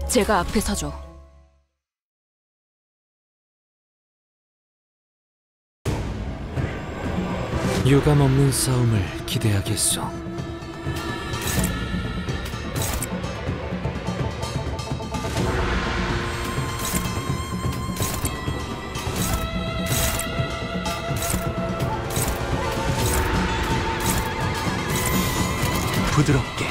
제가 앞에 서죠. 유감 없는 싸움을 기대하겠소. 부드럽게.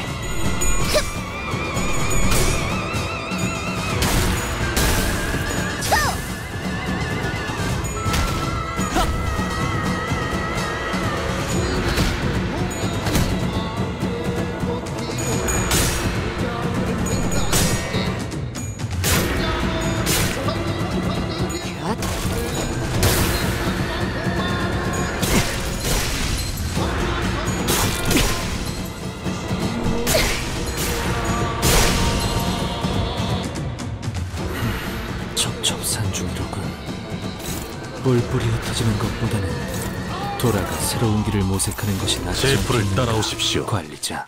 첩첩산중이로군. 뿔뿔이 흩어지는 것보다는 돌아가 새로운 길을 모색하는 것이 낫지 제 풀을 않겠는가, 따라오십시오. 관리자.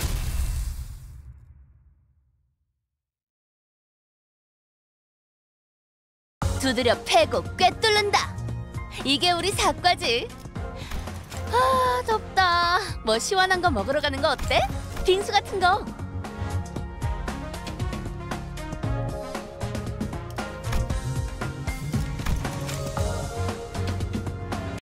두드려 패고 꿰뚫는다. 이게 우리 사과지. 아, 덥다. 뭐 시원한 거 먹으러 가는 거 어때? 빙수 같은 거.